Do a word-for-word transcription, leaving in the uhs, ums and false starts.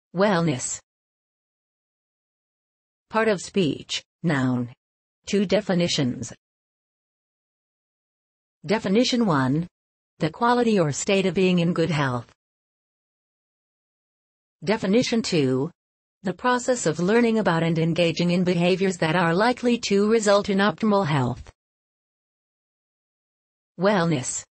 Wellness. Part of speech, noun. Two definitions. Definition one. The quality or state of being in good health. Definition two. The process of learning about and engaging in behaviors that are likely to result in optimal health. Wellness.